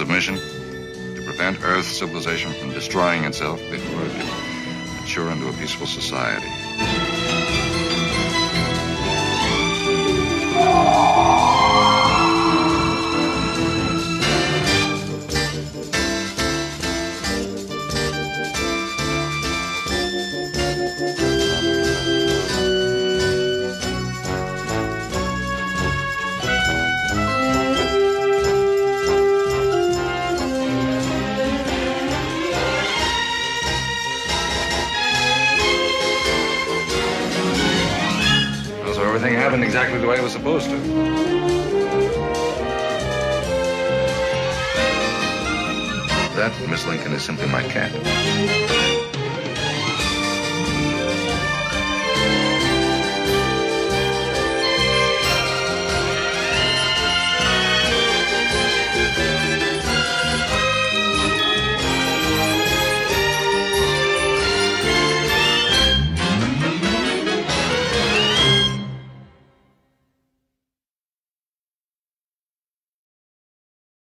submission, to prevent Earth civilization from destroying itself before it can mature into a peaceful society. Everything happened exactly the way it was supposed to. That, Miss Lincoln, is simply my cat.